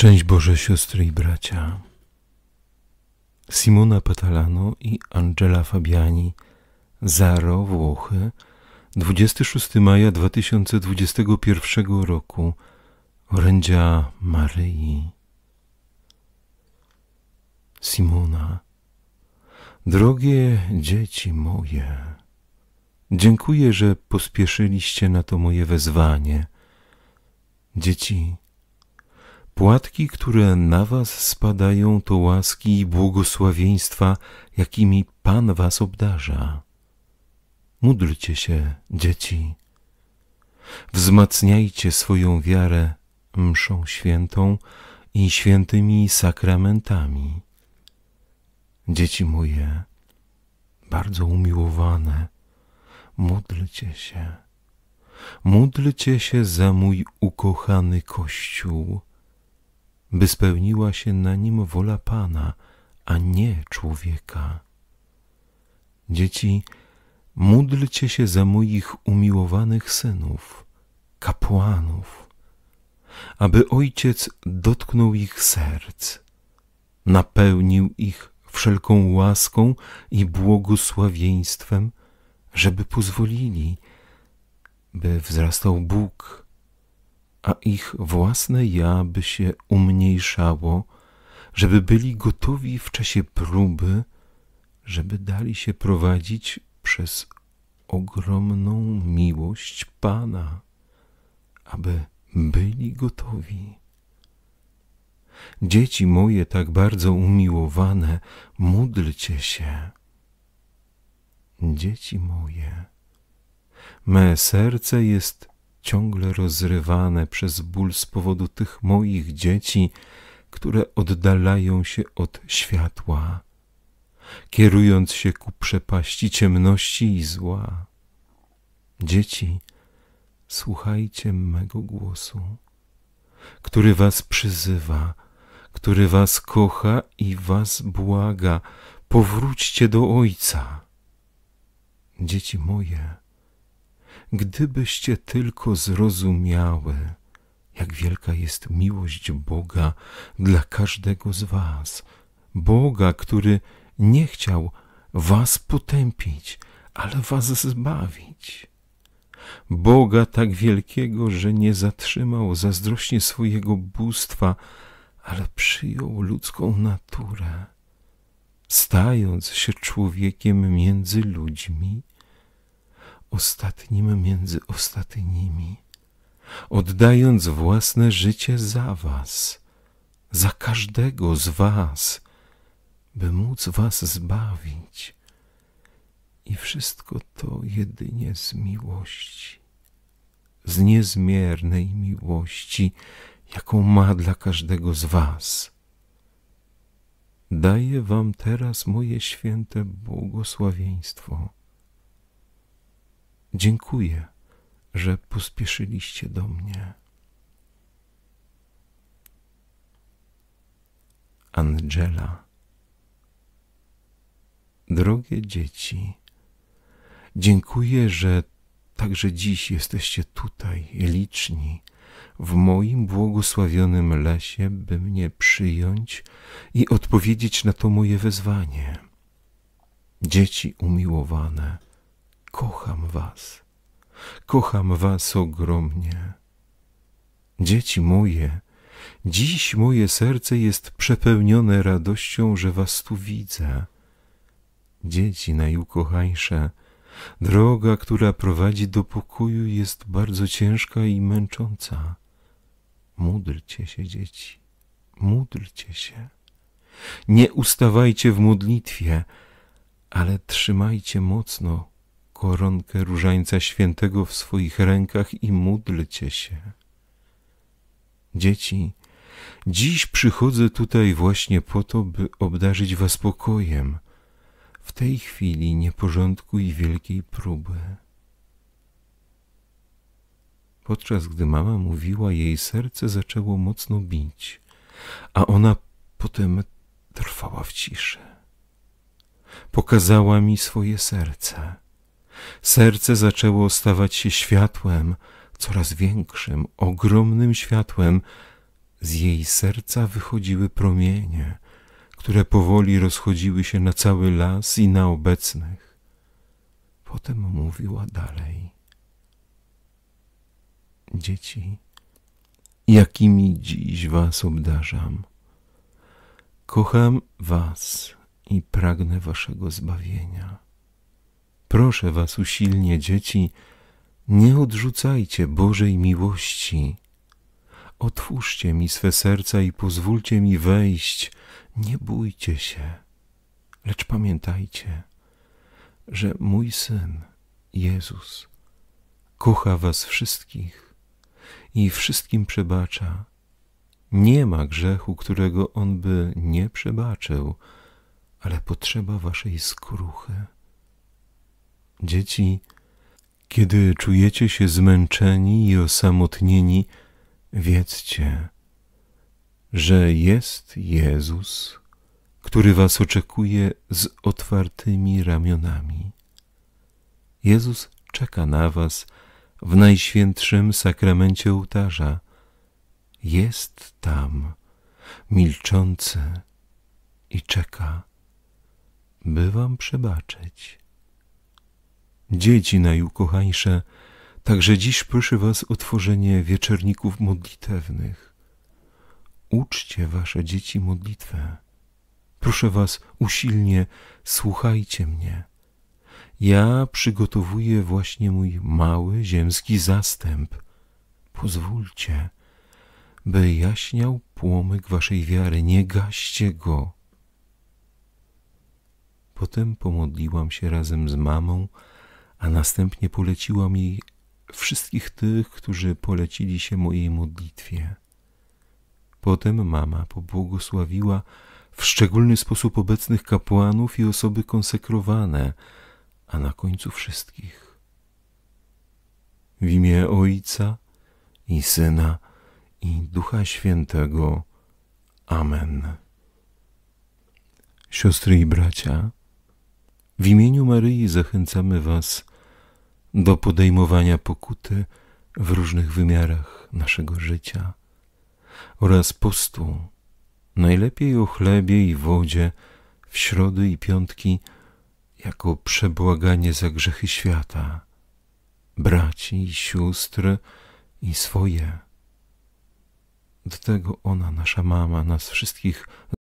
Szczęść Boże, siostry i bracia. Simona Patalano i Angela Fabiani, Zaro, Włochy, 26 maja 2021 roku, orędzia Maryi. Simona, drogie dzieci moje, dziękuję, że pospieszyliście na to moje wezwanie. Dzieci, płatki, które na was spadają, to łaski i błogosławieństwa, jakimi Pan was obdarza. Módlcie się, dzieci. Wzmacniajcie swoją wiarę mszą świętą i świętymi sakramentami. Dzieci moje, bardzo umiłowane, módlcie się. Módlcie się za mój ukochany Kościół, by spełniła się na nim wola Pana, a nie człowieka. Dzieci, módlcie się za moich umiłowanych synów, kapłanów, aby Ojciec dotknął ich serc, napełnił ich wszelką łaską i błogosławieństwem, żeby pozwolili, by wzrastał Bóg, a ich własne ja by się umniejszało, żeby byli gotowi w czasie próby, żeby dali się prowadzić przez ogromną miłość Pana, aby byli gotowi. Dzieci moje tak bardzo umiłowane, módlcie się. Dzieci moje, me serce jest ciągle rozrywane przez ból z powodu tych moich dzieci, które oddalają się od światła, kierując się ku przepaści ciemności i zła. Dzieci, słuchajcie mego głosu, który was przyzywa, który was kocha i was błaga. Powróćcie do Ojca. Dzieci moje, gdybyście tylko zrozumiały, jak wielka jest miłość Boga dla każdego z was, Boga, który nie chciał was potępić, ale was zbawić. Boga tak wielkiego, że nie zatrzymał zazdrośnie swojego bóstwa, ale przyjął ludzką naturę, stając się człowiekiem między ludźmi, ostatnim między ostatnimi, oddając własne życie za was, za każdego z was, by móc was zbawić. I wszystko to jedynie z miłości, z niezmiernej miłości, jaką ma dla każdego z was. Daję wam teraz moje święte błogosławieństwo. Dziękuję, że pospieszyliście do mnie. Angela. Drogie dzieci, dziękuję, że także dziś jesteście tutaj, liczni, w moim błogosławionym lesie, by mnie przyjąć i odpowiedzieć na to moje wezwanie. Dzieci umiłowane, kocham was ogromnie. Dzieci moje, dziś moje serce jest przepełnione radością, że was tu widzę. Dzieci najukochańsze, droga, która prowadzi do pokoju, jest bardzo ciężka i męcząca. Módlcie się, dzieci, módlcie się. Nie ustawajcie w modlitwie, ale trzymajcie mocno koronkę Różańca Świętego w swoich rękach i módlcie się. Dzieci, dziś przychodzę tutaj właśnie po to, by obdarzyć was pokojem w tej chwili nieporządku i wielkiej próby. Podczas gdy mama mówiła, jej serce zaczęło mocno bić, a ona potem trwała w ciszy. Pokazała mi swoje serce. Serce zaczęło stawać się światłem, coraz większym, ogromnym światłem, z jej serca wychodziły promienie, które powoli rozchodziły się na cały las i na obecnych. Potem mówiła dalej. Dzieci, jakimi dziś was obdarzam. Kocham was i pragnę waszego zbawienia. Proszę was usilnie, dzieci, nie odrzucajcie Bożej miłości. Otwórzcie mi swe serca i pozwólcie mi wejść. Nie bójcie się, lecz pamiętajcie, że mój Syn, Jezus, kocha was wszystkich i wszystkim przebacza. Nie ma grzechu, którego On by nie przebaczył, ale potrzeba waszej skruchy. Dzieci, kiedy czujecie się zmęczeni i osamotnieni, wiedzcie, że jest Jezus, który was oczekuje z otwartymi ramionami. Jezus czeka na was w najświętszym sakramencie ołtarza. Jest tam, milczący i czeka, by wam przebaczyć. Dzieci najukochańsze, także dziś proszę was o tworzenie wieczorników modlitewnych. Uczcie wasze dzieci modlitwę. Proszę was usilnie, słuchajcie mnie. Ja przygotowuję właśnie mój mały ziemski zastęp. Pozwólcie, by jaśniał płomyk waszej wiary, nie gaście go. Potem pomodliłam się razem z mamą, a następnie poleciłam jej wszystkich tych, którzy polecili się mojej modlitwie. Potem mama pobłogosławiła w szczególny sposób obecnych kapłanów i osoby konsekrowane, a na końcu wszystkich. W imię Ojca i Syna i Ducha Świętego. Amen. Siostry i bracia, w imieniu Maryi zachęcamy was do podejmowania pokuty w różnych wymiarach naszego życia oraz postu, najlepiej o chlebie i wodzie w środy i piątki, jako przebłaganie za grzechy świata, braci i sióstr i swoje. Do tego ona, nasza mama, nas wszystkich